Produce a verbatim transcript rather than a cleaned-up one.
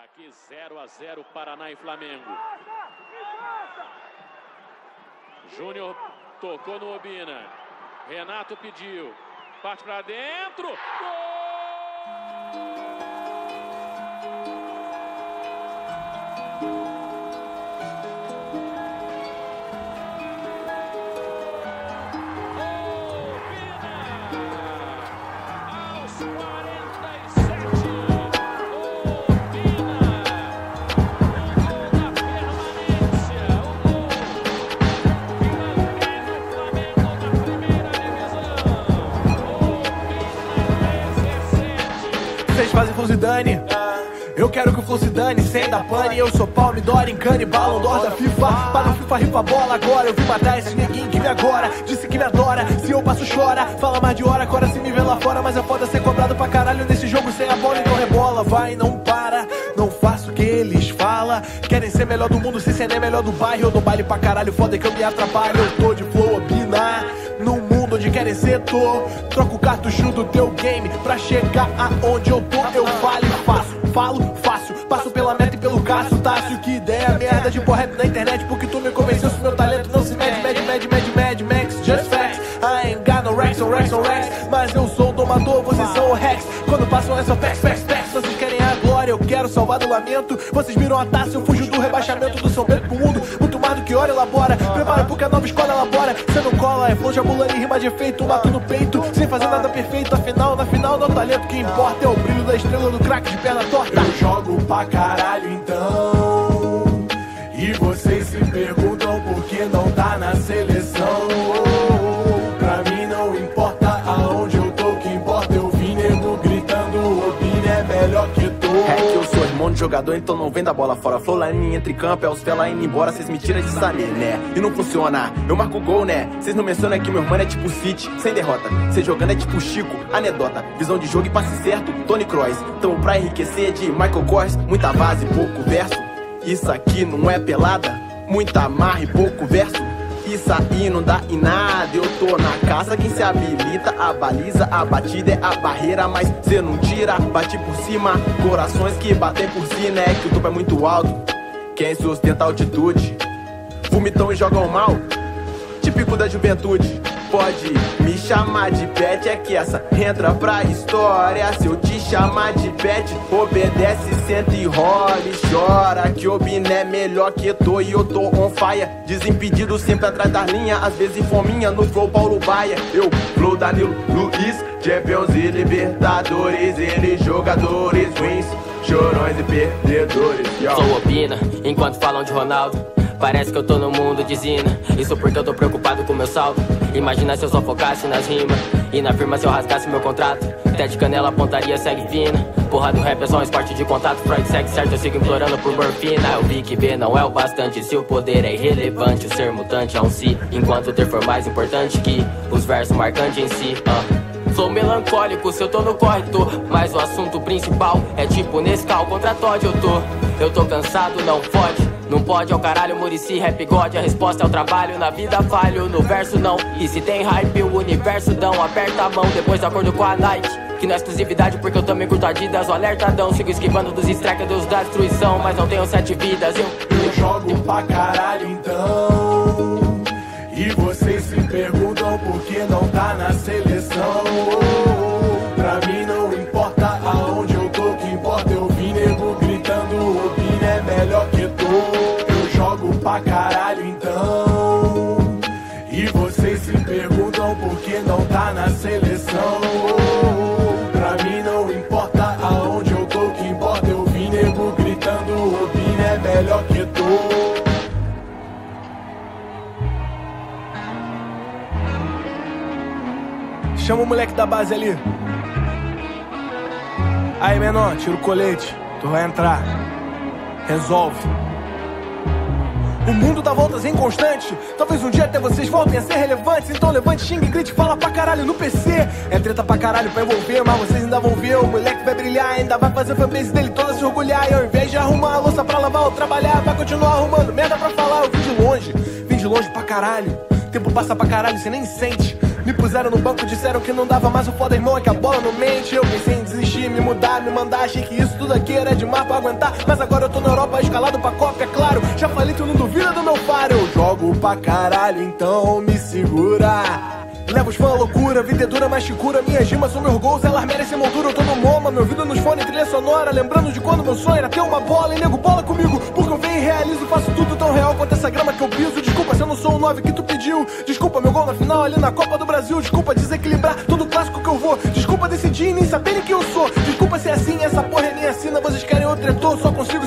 Aqui zero a zero, Paraná e Flamengo. Júnior tocou no Obina. Renato pediu. Parte para dentro. Gol! Vocês fazem Flu Zidane, eu quero que o Flu Zidane sem da pane. Eu sou Paulo Midori, Encane, Ballon d'Or da FIFA. Para o FIFA, rifa a bola agora. Eu vim matar esse neguinho que me agora. Disse que me adora, se eu passo chora. Fala mais de hora, agora se me vê lá fora. Mas é foda ser cobrado pra caralho nesse jogo sem a bola. Então rebola, vai, não para. Não faço o que eles falam. Querem ser melhor do mundo, se ser nem melhor do bairro. Eu dou baile pra caralho, foda que eu me atrapalho. Eu tô de flow, Obina. No mundo onde querem ser, tô. Troco o cartucho do teu game pra chegar aonde eu tô. Eu falo e faço, falo fácil. Passo pela meta e pelo caço, Tássio. Que ideia merda de pôr rap na internet. Porque tu me convenceu se meu talento não se mede. Mede, mede, mede, mede, max, just facts. I ain't got no racks, on racks, on racks. Mas eu sou o domador, vocês são o Rex. Quando passam essa facts, facts, facts. Vocês querem a glória, eu quero salvar do lamento. Vocês viram a taça, eu fujo do rebaixamento do São Bento pro mundo. Muito mais do que hora, elabora. Prepara porque a nova escola elabora. Cê não cola, é flow, jabulani, rima de efeito. Bato no peito, sem fazer nada perfeito. Afinal, na final, não é o talento que importa. É o brilho da estrela do craque de perna torta. Eu jogo pra caralho então. E vocês se perguntam por que não tá na seleção. Pra mim não importa aonde eu tô, que importa eu vi nego gritando. O Obina é melhor que tu. É que eu sou irmão de jogador, então não vem da bola fora. Flowline entre campo, é os fela indo embora. Cês me tiram de saber, né? E não funciona, eu marco gol, né? Cês não mencionam que meu irmão é tipo City, sem derrota. Cês jogando é tipo Chico, anedota. Visão de jogo e passe certo, Tony Kroos. Tamo pra enriquecer de Michael Kors. Muita vaza e pouco verso. Isso aqui não é pelada, muita marra e pouco verso. Isso aí não dá em nada, eu tô na casa, quem se habilita, a baliza, a batida é a barreira, mas cê não tira, bate por cima, corações que batem por si, né, que o topo é muito alto, quem sustenta a altitude, vomitam e jogam mal, típico da juventude, pode me chamar de pet, é que essa entra pra história, se eu te chamar de pet, obedece, senta e rola e chora, que Obina é melhor que tô e eu tô on fire, desimpedido sempre atrás da linha, às vezes fominha no flow Paulo Baia, eu flow Danilo Luiz, Champions e Libertadores, eles jogadores ruins, chorões e perdedores, yo. Sou Obina, enquanto falam de Ronaldo, parece que eu tô no mundo de Zina. Isso porque eu tô preocupado com meu saldo. Imagina se eu só focasse nas rimas e na firma se eu rasgasse meu contrato. Té de canela, pontaria segue fina. Porra do rap é só um esporte de contato. Freud segue certo, eu sigo implorando por morfina. Eu vi que B não é o bastante. Se o poder é irrelevante, o ser mutante é um si. Enquanto o ter for mais importante que os versos marcantes em si. uh. Sou melancólico, se eu tô no corre tô. Mas o assunto principal é tipo Nescau contra Todd eu tô. Eu tô cansado, não fode. Não pode ao caralho, Muricy, rap god. A resposta é o trabalho, na vida falho, no verso não. E se tem hype, o universo dão. Aperta a mão, depois do acordo com a Nike. Que não é exclusividade porque eu também curto Adidas. O alertadão, sigo esquivando dos strikers da destruição. Mas não tenho sete vidas, eu... Eu jogo pra caralho então. E vocês se perguntam por que não tá na seleção. Pra mim não importa aonde eu tô, que importa eu vi nego gritando. O Obina é melhor que tu. Eu jogo pra caralho então. E vocês se perguntam por que não tá na seleção. Pra mim não importa aonde eu tô, que importa eu vi nego gritando. O Obina é melhor que tu. Chama o moleque da base ali. Aí, menor, tira o colete. Tu vai entrar. Resolve. O mundo dá voltas em constante. Talvez um dia até vocês voltem a ser relevantes. Então levante, xingue, grite, fala pra caralho no P C. É treta pra caralho pra envolver, mas vocês ainda vão ver. O moleque vai brilhar, ainda vai fazer a fanbase dele toda se orgulhar. E ao invés de arrumar a louça pra lavar ou trabalhar, vai continuar arrumando merda pra falar. Eu vim de longe, vim de longe pra caralho. Tempo passa pra caralho, cê nem sente. Me puseram no banco, disseram que não dava mais, o foda irmão é que a bola não mente. Eu pensei em desistir, me mudar, me mandar, achei que isso tudo aqui era demais pra aguentar. Mas agora eu tô na Europa, escalado pra Copa, é claro. Já falei, tu não duvida do meu faro. Eu jogo pra caralho, então me segura. Levo os fãs à loucura, vida é dura, mas te cura. Minhas rimas são meus gols, elas merecem moldura. Eu tô no MoMA, meu ouvido nos fones, trilha sonora. Lembrando de quando meu sonho era ter uma bola. E nego bola comigo, porque eu venho e realizo. Faço tudo tão real quanto essa grama que eu piso. Desculpa se eu não sou o nove que tu pediu. Desculpa meu gol na final ali na Copa do Brasil. Desculpa desequilibrar todo clássico que eu vou. Desculpa decidir e nem saberem quem eu sou. Desculpa se é assim, essa porra é minha sina. Vocês querem outro retorno, só consigo